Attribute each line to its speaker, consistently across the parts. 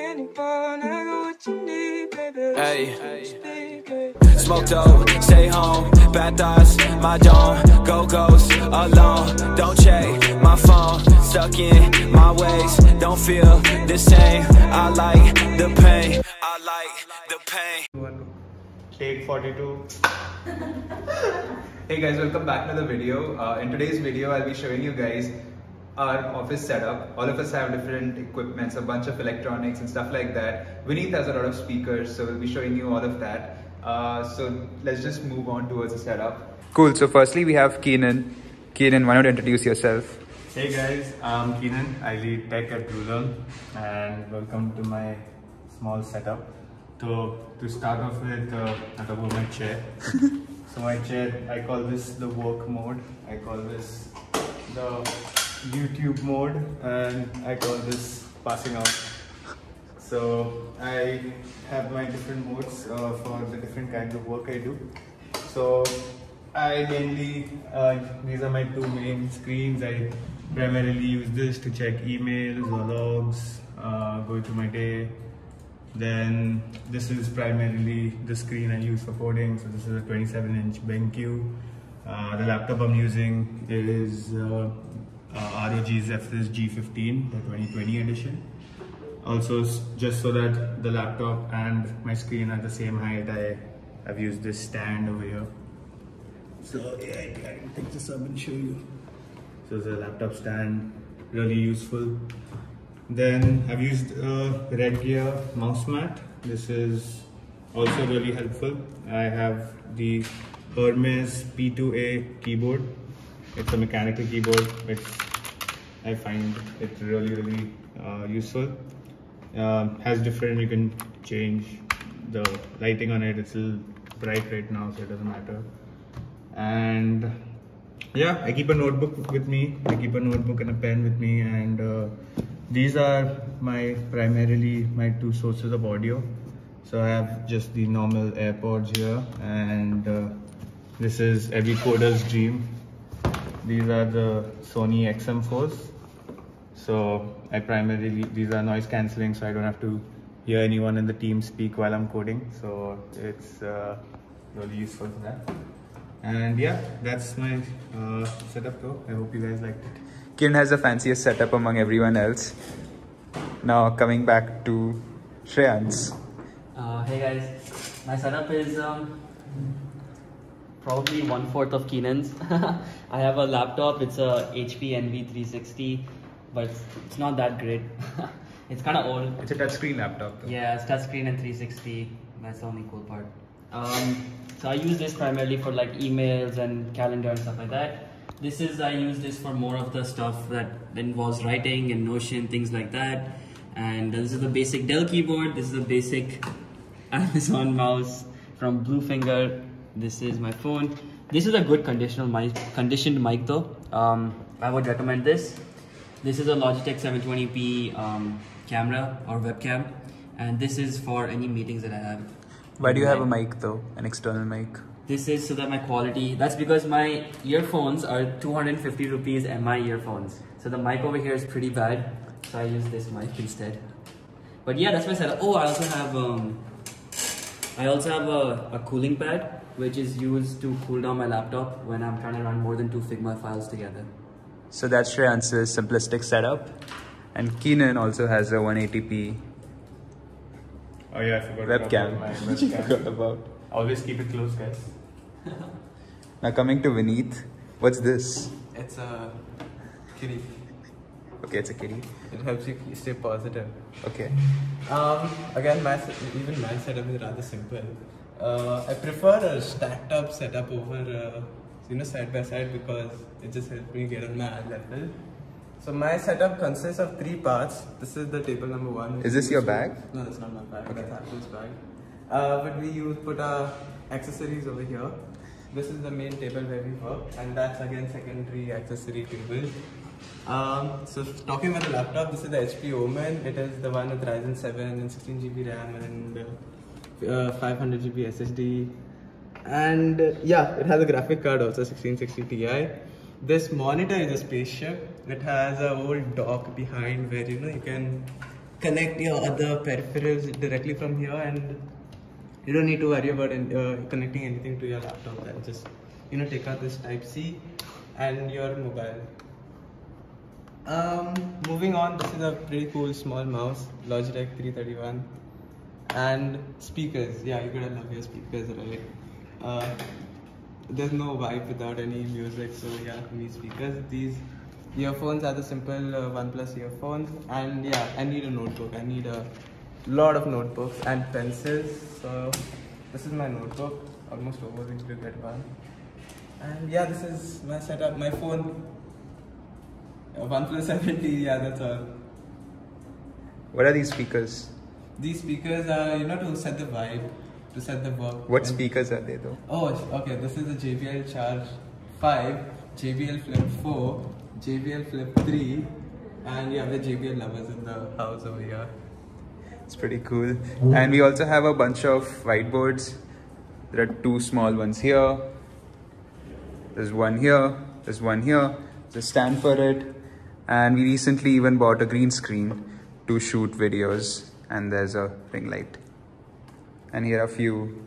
Speaker 1: Hey, smoke dope, stay home, bad thoughts, my dome, go ghost, alone, don't check my phone, stuck in my ways, don't feel the same, I like the pain, I like the pain.
Speaker 2: Take 42. Hey guys, welcome back to the video. In today's video, I'll be showing you guys our office setup. All of us have different equipments, a bunch of electronics and stuff like that. Vineet has a lot of speakers, so we'll be showing you all of that. So let's just move on towards the setup.
Speaker 3: Cool. So firstly, we have Keenan. Keenan, why not introduce yourself?
Speaker 4: Hey guys, I'm Keenan. I lead tech at BlueLearn, and welcome to my small setup. So to start off with, I'll talk about my chair. So my chair, I call this the work mode. I call this the YouTube mode, and I call this passing out. So I have my different modes for the different kinds of work I do. So I mainly, these are my two main screens. I primarily use this to check emails or logs, go through my day. Then this is primarily the screen I use for coding. So this is a 27-inch BenQ. The laptop I'm using is ROG Zephyrus G15, the 2020 edition. Also, just so that the laptop and my screen are the same height, I've used this stand over here. So yeah, I can take this up and show you. So it's a laptop stand, really useful. Then I've used a Redgear mouse mat. This is also really helpful. I have the Hermes P2A keyboard. It's a mechanical keyboard, which I find it really useful. Has different, you can change the lighting on it. It's a little bright right now, so it doesn't matter. And yeah, I keep a notebook with me. I keep a notebook and a pen with me, and these are primarily my two sources of audio. So I have just the normal AirPods here, and this is every coder's dream. These are the Sony XM4s. So these are noise cancelling, so I don't have to hear anyone in the team speak while I'm coding. So it's really useful for that. And yeah, that's my setup though. I hope you guys liked it.
Speaker 3: Keenan has the fanciest setup among everyone else. Now coming back to Shreyans.
Speaker 5: Hey guys, my setup is probably 1/4 of Keenan's. I have a laptop, it's a HP NV360, but it's not that great. It's kind of old.
Speaker 2: It's a touchscreen laptop though.
Speaker 5: Yeah, it's touchscreen and 360. That's the only cool part. So I use this primarily for like emails and calendar and stuff like that. I use this for more of the stuff that involves writing and Notion, things like that. And this is the basic Dell keyboard. This is the basic Amazon mouse from Bluefinger. This is my phone. This is a good conditioned mic though. I would recommend this. This is a Logitech 720p camera or webcam. And this is for any meetings that I have.
Speaker 3: Why do you have a mic though, an external mic?
Speaker 5: This is so that my quality, that's because my earphones are 250 rupees and my earphones. So the mic over here is pretty bad. So I use this mic instead. But yeah, that's my setup. Oh, I also have a cooling pad, which is used to cool down my laptop when I'm trying to run more than 2 Figma files together.
Speaker 3: So that's Shreyans' simplistic setup. And Keenan also has a 180p
Speaker 4: Oh yeah, I forgot
Speaker 3: webcam.
Speaker 4: about my webcam.
Speaker 3: Forgot about.
Speaker 4: Always keep it close, guys.
Speaker 3: Now coming to Vineet, what's this?
Speaker 6: It's a kitty.
Speaker 3: Okay, it's a kitty.
Speaker 6: It helps you stay positive.
Speaker 3: Okay.
Speaker 6: Again, even my setup is rather simple. I prefer a stacked up setup over side by side because it just helps me get on my eye level. So my setup consists of 3 parts. This is the table number 1.
Speaker 3: Is this your bag?
Speaker 6: No, that's not my bag.
Speaker 3: Okay.
Speaker 6: That's Apple's bag. But we put our accessories over here. This is the main table where we work, and that's again secondary accessory table. So talking about the laptop, this is the HP Omen. It is the one with Ryzen 7 and 16GB RAM and 500GB SSD. And yeah, it has a graphic card also, 1660 Ti. This monitor is a spaceship. It has a old dock behind where you can connect your other peripherals directly from here, and you don't need to worry about connecting anything to your laptop. And just take out this Type-C and your mobile. Moving on, this is a pretty cool small mouse, Logitech 331, and speakers. Yeah, you're gonna love your speakers, right? There's no vibe without any music, so yeah, you need speakers. These earphones are the simple OnePlus earphones, and yeah, I need a notebook. I need a lot of notebooks and pencils. So this is my notebook, almost over to get one. And yeah, this is my setup. My phone, OnePlus 70. Yeah, that's all.
Speaker 3: What are these speakers?
Speaker 6: These speakers are, to set the vibe, to set the work.
Speaker 3: What speakers are they though?
Speaker 6: Oh, okay. This is the JBL Charge 5, JBL Flip 4, JBL Flip 3, and you have the JBL lovers in the house over here.
Speaker 3: It's pretty cool. And we also have a bunch of whiteboards. There are two small ones here. There's one here. There's one here. There's a stand for it. And we recently even bought a green screen to shoot videos. And there's a ring light. And here are a few.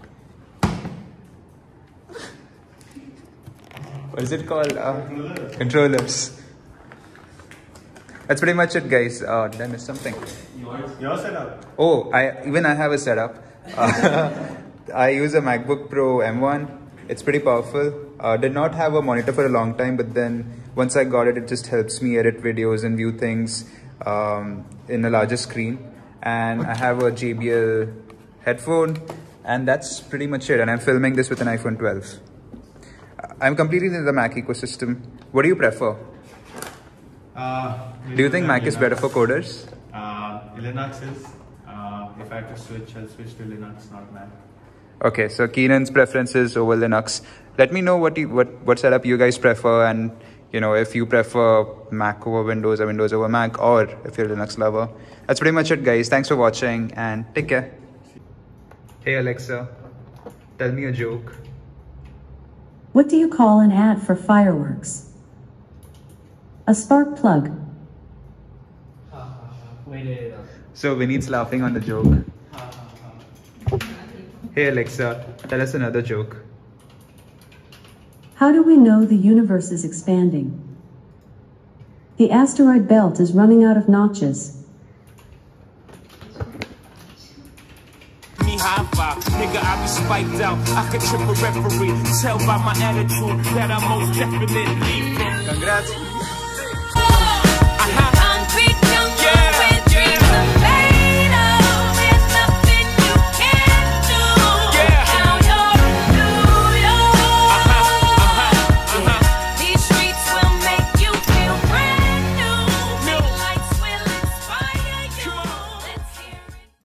Speaker 3: What is it called? Controllers. That's pretty much it, guys. Did I miss something?
Speaker 4: Your setup.
Speaker 3: Oh, I have a setup. I use a MacBook Pro M1. It's pretty powerful. Did not have a monitor for a long time, but then once I got it, it just helps me edit videos and view things in a larger screen. And I have a JBL headphone, and that's pretty much it. And I'm filming this with an iPhone 12. I'm completely in the Mac ecosystem. What do you prefer? Do you think Mac is better for coders?
Speaker 4: Linux is. If I have to switch, I'll switch to Linux, not Mac.
Speaker 3: Okay, so Keenan's preferences over Linux. Let me know what setup you guys prefer, and if you prefer Mac over Windows or Windows over Mac, or if you're a Linux lover. That's pretty much it, guys. Thanks for watching and take care. Hey Alexa, tell me a joke.
Speaker 7: What do you call an ad for fireworks? A spark plug.
Speaker 5: Wait.
Speaker 3: So Vinit's laughing on the joke. Hey Alexa, tell us another joke.
Speaker 7: How do we know the universe is expanding? The asteroid belt is running out of notches.
Speaker 1: Me high five, nigga, I be spiked out. I could trip a referee. Tell by my attitude that I most definitely.
Speaker 3: Congrats.